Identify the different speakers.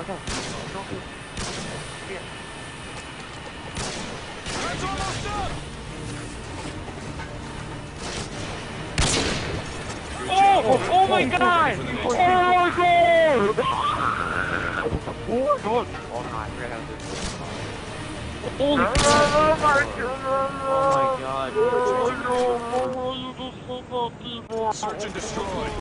Speaker 1: Okay. Here.
Speaker 2: That's almost done!
Speaker 1: Oh my god! Oh my god! Oh my god! Oh my, I forgot how to do this. Holy crap! Oh my god!
Speaker 2: Search and destroy.